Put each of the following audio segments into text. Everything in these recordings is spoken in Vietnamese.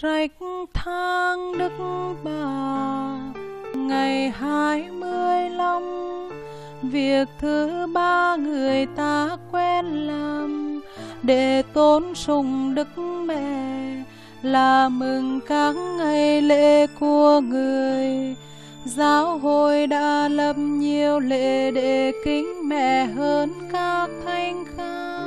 rạch thang Đức Bà ngày 25. Việc thứ ba người ta quen làm để tôn sùng Đức Mẹ là mừng các ngày lễ của người. Giáo hội đã lập nhiều lễ để kính mẹ hơn các thánh khác,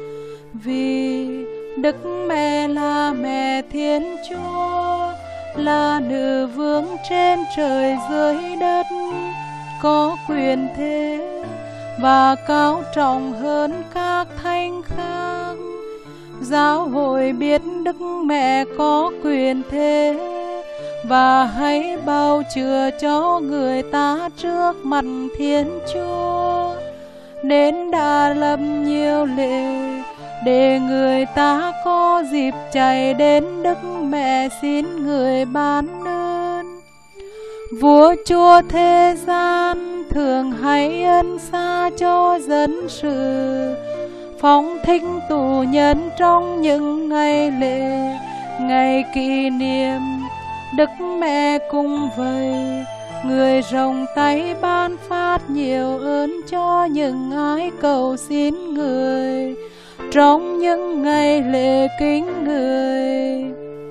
vì Đức Mẹ là mẹ Thiên Chúa, là nữ vương trên trời dưới đất, có quyền thế và cao trọng hơn các thánh khác. Giáo hội biết Đức Mẹ có quyền thế và hãy bào chữa cho người ta trước mặt Thiên Chúa, nên đã lập nhiều lễ để người ta có dịp chạy đến Đức Mẹ xin người ban ơn. Vua chúa thế gian thường hay ân xa cho dân sự, phóng thích tù nhân trong những ngày lễ, ngày kỷ niệm. Đức Mẹ cùng vậy, người rộng tay ban phát nhiều ơn cho những ai cầu xin người trong những ngày lễ kính người.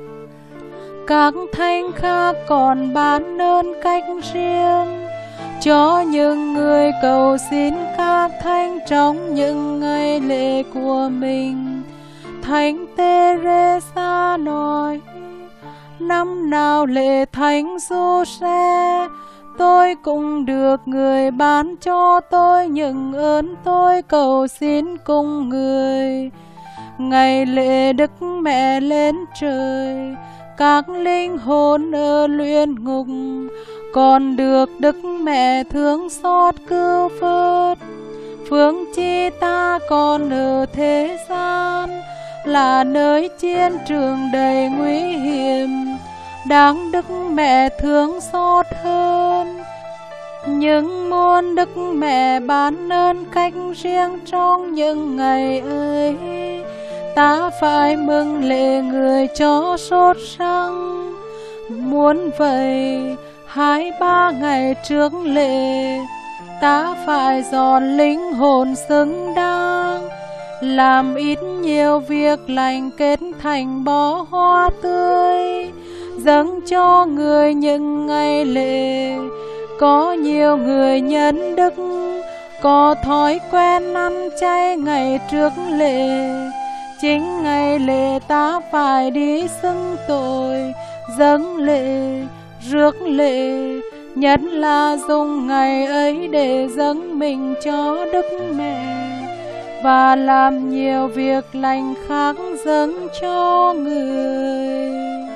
Các thánh khác còn ban ơn cách riêng cho những người cầu xin các thánh trong những ngày lễ của mình. Thánh Teresa nói: năm nào lễ Thánh Giuse, tôi cũng được người ban cho tôi những ơn tôi cầu xin cùng người. Ngày lễ Đức Mẹ lên trời, các linh hồn ở luyện ngục còn được Đức Mẹ thương xót cứu vớt. Phương chi ta còn ở thế gian là nơi chiến trường đầy nguy hiểm, đáng Đức Mẹ thương xót hơn. Nhưng muôn Đức Mẹ ban ơn cách riêng trong những ngày ấy, ta phải mừng lễ người cho sốt sắng. Muốn vậy 2-3 ngày trước lễ, ta phải dọn linh hồn xứng đáng, làm ít nhiều việc lành kết thành bó hoa tươi, dâng cho người những ngày lễ. Có nhiều người nhân đức có thói quen ăn chay ngày trước lễ. Chính ngày lễ ta phải đi xưng tội, dâng lễ, rước lễ, nhất là dùng ngày ấy để dâng mình cho Đức Mẹ và làm nhiều việc lành khác dâng cho người.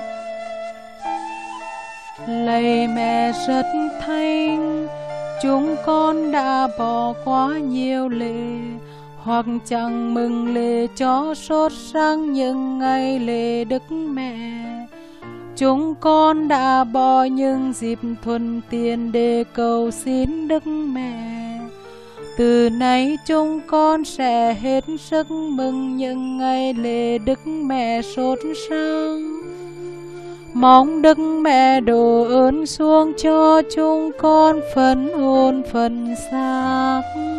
Lạy Mẹ rất thánh, chúng con đã bỏ qua nhiều lễ hoặc chẳng mừng lễ cho sốt sắng những ngày lễ Đức Mẹ. Chúng con đã bỏ những dịp thuận tiện để cầu xin Đức Mẹ. Từ nay chúng con sẽ hết sức mừng những ngày lễ Đức Mẹ sốt sắng. Mong Đức Mẹ đổ ơn xuống cho chúng con phần hồn phần xác.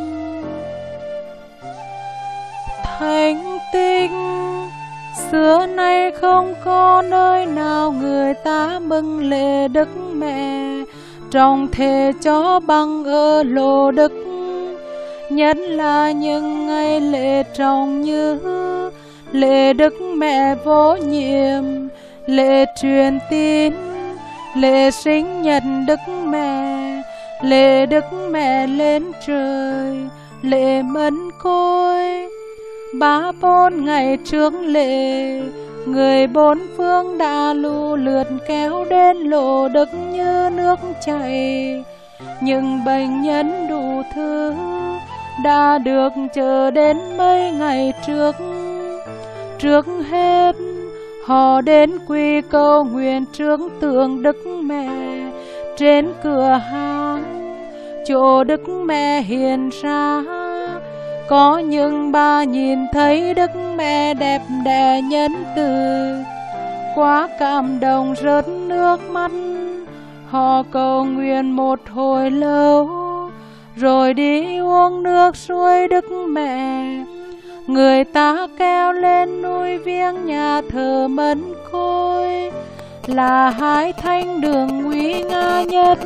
Thánh tinh, xưa nay không có nơi nào người ta mừng lễ Đức Mẹ trọng thể cho bằng ở Lô Đức, nhất là những ngày lễ trọng như lễ Đức Mẹ vô nhiệm, lễ truyền tín, lễ sinh nhật Đức Mẹ, lễ Đức Mẹ lên trời, lễ mân côi. 3-4 ngày trước lễ, người bốn phương đã lù lượt kéo đến Lô Đức như nước chảy. Những bệnh nhân đủ thứ đã được chờ đến mấy ngày trước. Trước hết họ đến quy cầu nguyện trước tượng Đức Mẹ trên cửa hàng, chỗ Đức Mẹ hiện ra. Có những bà nhìn thấy Đức Mẹ đẹp đẽ nhân từ, quá cảm động rớt nước mắt. Họ cầu nguyện một hồi lâu, rồi đi uống nước suối Đức Mẹ. Người ta kéo lên núi viếng nhà thờ Mân Côi, là hai thánh đường quý nga nhất.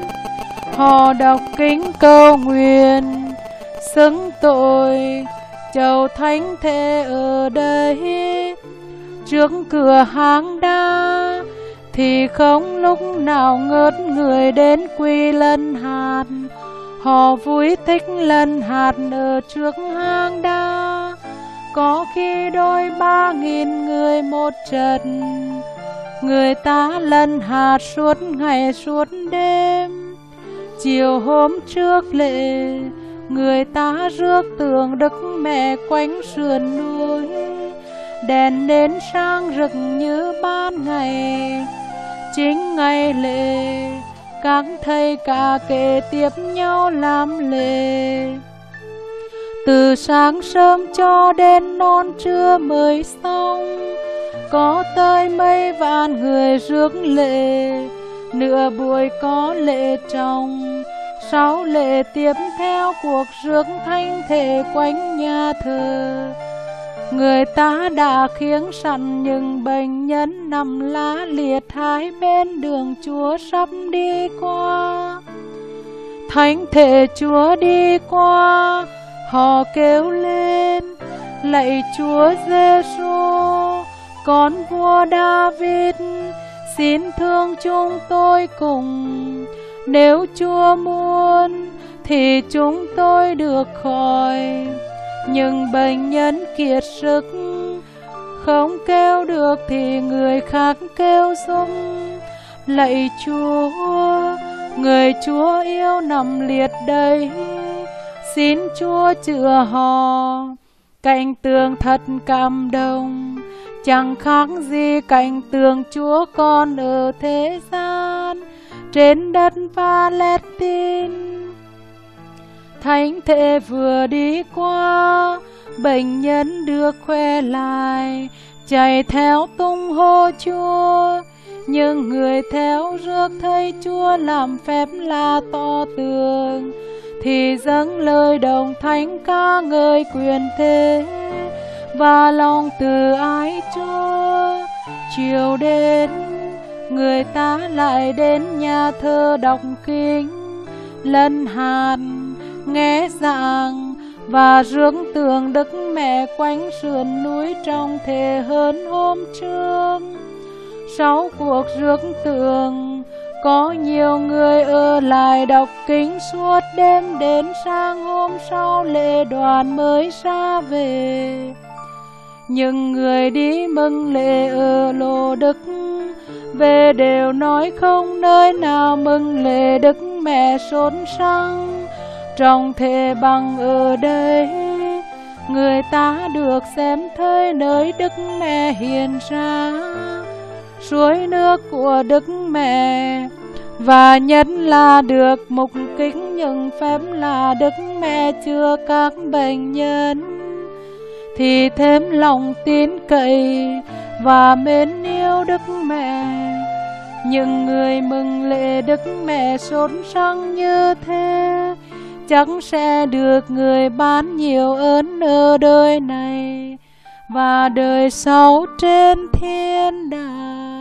Họ đọc kinh cầu nguyện xưng tội chầu thánh thể ở đây. Trước cửa hang đá thì không lúc nào ngớt người đến quy lần hạt. Họ vui thích lần hạt ở trước hang đá, có khi đôi 3.000 người một trận. Người ta lần hạt suốt ngày suốt đêm. Chiều hôm trước lễ, người ta rước tượng Đức Mẹ quanh sườn núi. Đèn nến sáng rực như ban ngày. Chính ngày lễ, các thầy cả kệ tiếp nhau làm lễ. Từ sáng sớm cho đến non trưa mới xong, có tới mấy vạn người rước lễ. Nửa buổi có lễ trong, sau lễ tiếp theo cuộc rước thánh thể quanh nhà thờ. Người ta đã khiêng sẵn những bệnh nhân nằm lá liệt hai bên đường Chúa sắp đi qua. Thánh thể Chúa đi qua, họ kêu lên: lạy Chúa Giêsu, con vua David, xin thương chúng tôi cùng. Nếu Chúa muốn thì chúng tôi được khỏi. Nhưng bệnh nhân kiệt sức, không kêu được thì người khác kêu giúp. Lạy Chúa, người Chúa yêu nằm liệt đây, xin Chúa chữa họ. Cảnh tượng thật cảm động, chẳng khác gì cảnh tượng Chúa còn ở thế gian, trên đất Palestine. Thánh thể vừa đi qua, bệnh nhân được khỏe lại, chạy theo tung hô Chúa. Nhưng người theo rước thấy Chúa làm phép lạ to tường, thì dâng lời đồng thánh ca ngợi quyền thế và lòng từ ái Chúa. Chiều đến, người ta lại đến nhà thờ đọc kinh, lần hạt, nghe giảng và rước tượng Đức Mẹ quanh sườn núi trong thể hơn hôm trước. Sau cuộc rước tượng, có nhiều người ở lại đọc kinh suốt đêm đến sáng hôm sau lễ đoàn mới ra về. Nhưng người đi mừng lễ ở Lô Đức về đều nói không nơi nào mừng lễ Đức Mẹ sốt sắng trong thể bằng ở đây. Người ta được xem thấy nơi Đức Mẹ hiện ra, suối nước của Đức Mẹ, và nhất là được mục kích những phép là Đức Mẹ chữa các bệnh nhân, thì thêm lòng tin cậy và mến yêu Đức Mẹ. Những người mừng lễ Đức Mẹ sốt sắng như thế chắc sẽ được người ban nhiều ơn ở đời này và đời sau trên thiên đàng.